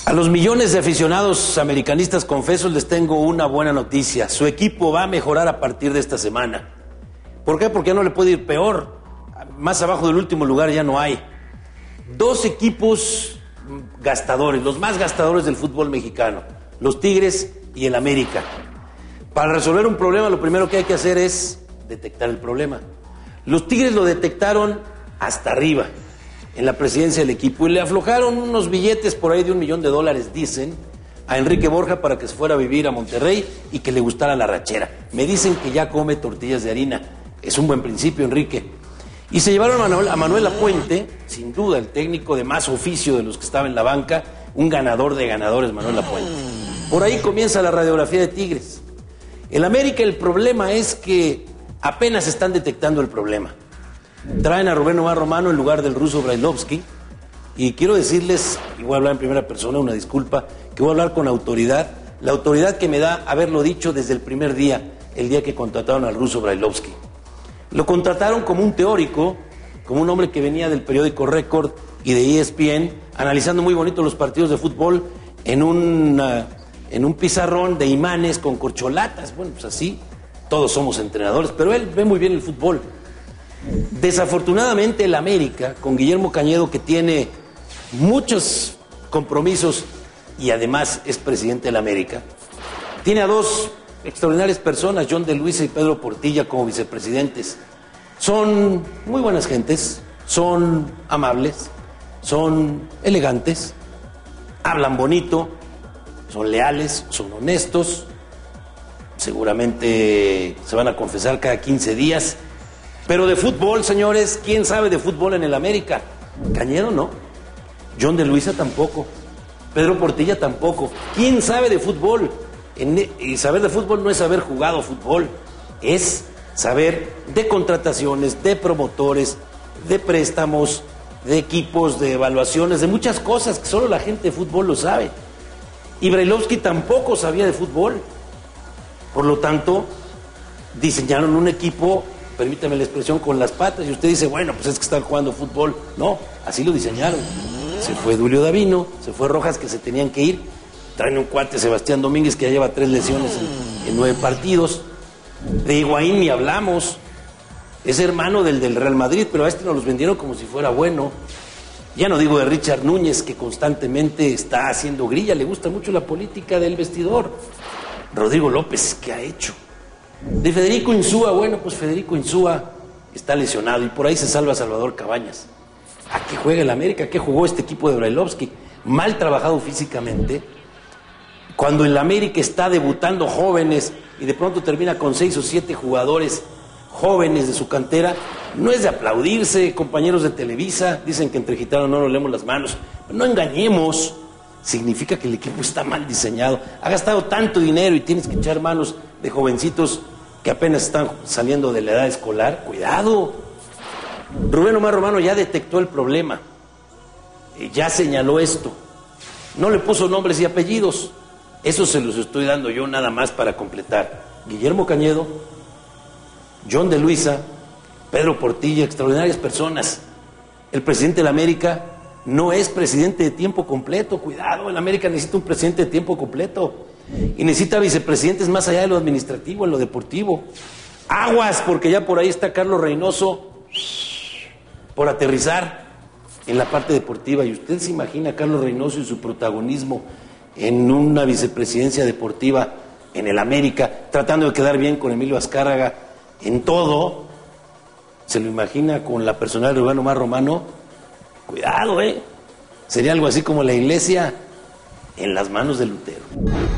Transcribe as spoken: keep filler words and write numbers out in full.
A los millones de aficionados americanistas confesos les tengo una buena noticia. Su equipo va a mejorar a partir de esta semana. ¿Por qué? Porque ya no le puede ir peor. Más abajo del último lugar ya no hay. Dos equipos gastadores, los más gastadores del fútbol mexicano, los Tigres y el América. Para resolver un problema, lo primero que hay que hacer es detectar el problema. Los Tigres lo detectaron hasta arriba, en la presidencia del equipo, y le aflojaron unos billetes por ahí de un millón de dólares, dicen, a Enrique Borja para que se fuera a vivir a Monterrey y que le gustara la rachera. Me dicen que ya come tortillas de harina. Es un buen principio, Enrique. Y se llevaron a Manuel, a Manuel Lapuente, sin duda el técnico de más oficio de los que estaba en la banca, un ganador de ganadores, Manuel Lapuente. Por ahí comienza la radiografía de Tigres. El América, el problema es que apenas están detectando el problema. Traen a Rubén Omar Romano en lugar del ruso Brailovsky, y quiero decirles, y voy a hablar en primera persona, una disculpa, que voy a hablar con autoridad, la autoridad que me da haberlo dicho desde el primer día, el día que contrataron al ruso Brailovsky. Lo contrataron como un teórico, como un hombre que venía del periódico Record y de E S P N, analizando muy bonito los partidos de fútbol en un, uh, en un pizarrón de imanes con corcholatas. Bueno, pues así, todos somos entrenadores, pero él ve muy bien el fútbol. Desafortunadamente el América, con Guillermo Cañedo, que tiene muchos compromisos y además es presidente del América, tiene a dos extraordinarias personas, John de Luisa y Pedro Portilla, como vicepresidentes. Son muy buenas gentes, son amables, son elegantes, hablan bonito, son leales, son honestos, seguramente se van a confesar cada quince días. Pero de fútbol, señores, ¿quién sabe de fútbol en el América? Cañedo no, John de Luisa tampoco, Pedro Portilla tampoco. ¿Quién sabe de fútbol? En, y saber de fútbol no es haber jugado fútbol, es saber de contrataciones, de promotores, de préstamos, de equipos, de evaluaciones, de muchas cosas que solo la gente de fútbol lo sabe. Y Brailovsky tampoco sabía de fútbol. Por lo tanto, diseñaron un equipo, permítame la expresión, con las patas, y usted dice, bueno, pues es que están jugando fútbol. No, así lo diseñaron. Se fue Dulio Davino, se fue Rojas, que se tenían que ir, traen un cuate, Sebastián Domínguez, que ya lleva tres lesiones en, en nueve partidos. De Higuaín ni hablamos, es hermano del del Real Madrid, pero a este nos los vendieron como si fuera bueno. Ya no digo de Richard Núñez, que constantemente está haciendo grilla, le gusta mucho la política del vestidor. Rodrigo López, ¿qué ha hecho? De Federico Insúa, bueno, pues Federico Insúa está lesionado y por ahí se salva Salvador Cabañas. ¿A qué juega el América? ¿A qué jugó este equipo de Brailovsky? Mal trabajado físicamente. Cuando el América está debutando jóvenes y de pronto termina con seis o siete jugadores jóvenes de su cantera, no es de aplaudirse, compañeros de Televisa, dicen que entre gitanos no nos leemos las manos. No engañemos, significa que el equipo está mal diseñado. Ha gastado tanto dinero y tienes que echar manos de jovencitos que apenas están saliendo de la edad escolar. Cuidado. Rubén Omar Romano ya detectó el problema, ya señaló esto, no le puso nombres y apellidos. Eso se los estoy dando yo nada más para completar. Guillermo Cañedo, John de Luisa, Pedro Portilla, extraordinarias personas. El presidente de la América no es presidente de tiempo completo. Cuidado, el América necesita un presidente de tiempo completo y necesita vicepresidentes más allá de lo administrativo, en lo deportivo. Aguas, porque ya por ahí está Carlos Reynoso por aterrizar en la parte deportiva. Y usted se imagina a Carlos Reynoso y su protagonismo en una vicepresidencia deportiva en el América, tratando de quedar bien con Emilio Azcárraga en todo. ¿Se lo imagina con la personal de Rubén Omar Romano? Cuidado, ¿eh? Sería algo así como la iglesia en las manos de Lutero.